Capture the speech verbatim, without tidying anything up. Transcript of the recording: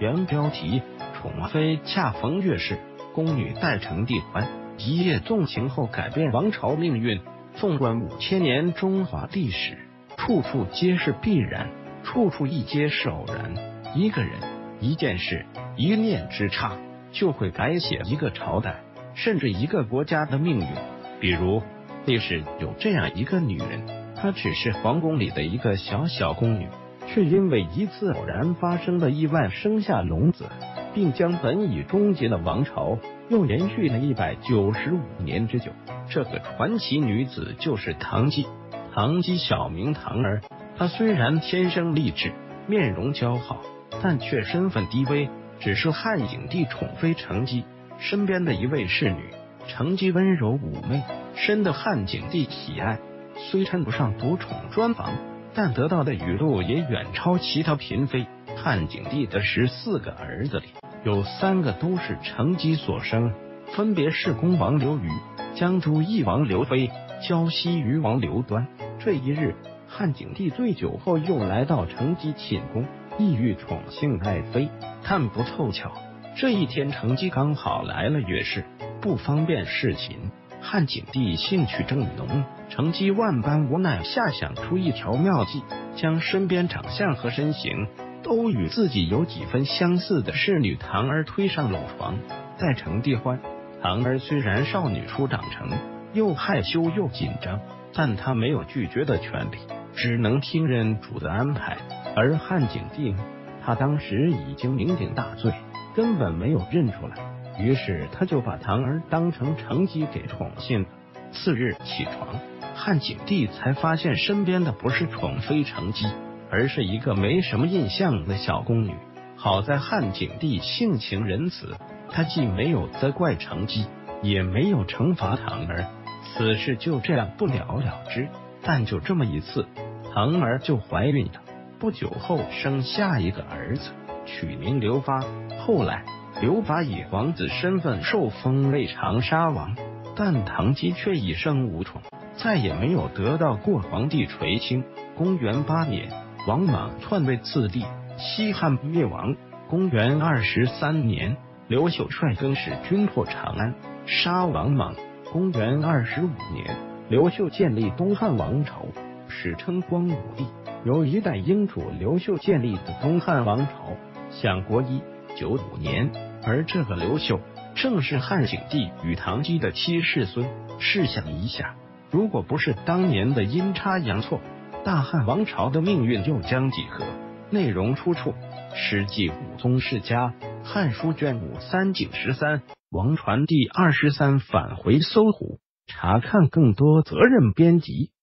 原标题：宠妃恰逢月事，宫女待成帝欢。一夜纵情后改变王朝命运。纵观五千年中华历史，处处皆是必然，处处亦皆是偶然。一个人、一件事、一念之差，就会改写一个朝代，甚至一个国家的命运。比如，历史有这样一个女人，她只是皇宫里的一个小小宫女，却因为一次偶然发生的意外生下龙子，并将本已终结的王朝又延续了一百九十五年之久。这个传奇女子就是唐姬。唐姬小名唐儿，她虽然天生丽质，面容姣好，但却身份低微，只是汉景帝宠妃成姬身边的一位侍女。成姬温柔妩媚，深得汉景帝喜爱，虽称不上独宠专房，但得到的雨露也远超其他嫔妃。汉景帝的十四个儿子里，有三个都是成姬所生，分别是恭王刘虞、江都义王刘飞、胶西夷王刘端。这一日，汉景帝醉酒后又来到成姬寝宫，意欲宠幸爱妃，但不凑巧，这一天成姬刚好来了月事，不方便侍寝。汉景帝兴趣正浓，成姬万般无奈下想出一条妙计，将身边长相和身形都与自己有几分相似的侍女唐儿推上龙床，待成帝欢。唐儿虽然少女初长成，又害羞又紧张，但她没有拒绝的权利，只能听任主的安排。而汉景帝呢，他当时已经酩酊大醉，根本没有认出来，于是他就把唐儿当成成姬给宠幸了。次日起床，汉景帝才发现身边的不是宠妃成姬，而是一个没什么印象的小宫女。好在汉景帝性情仁慈，他既没有责怪成姬，也没有惩罚唐儿，此事就这样不了了之。但就这么一次，唐儿就怀孕了，不久后生下一个儿子，取名刘发。后来刘发以皇子身份受封为长沙王，但唐姬却一生无宠，再也没有得到过皇帝垂青。公元八年，王莽篡位自立，西汉灭亡。公元二十三年，刘秀率更使军破长安，杀王莽。公元二十五年，刘秀建立东汉王朝，史称光武帝。由一代英主刘秀建立的东汉王朝享国一九五年，而这个刘秀正是汉景帝与唐姬的七世孙。试想一下，如果不是当年的阴差阳错，大汉王朝的命运又将几何？内容出处《史记·武宗世家》，《汉书》卷五三景十三，王传第二十三返回搜狐，查看更多责任编辑。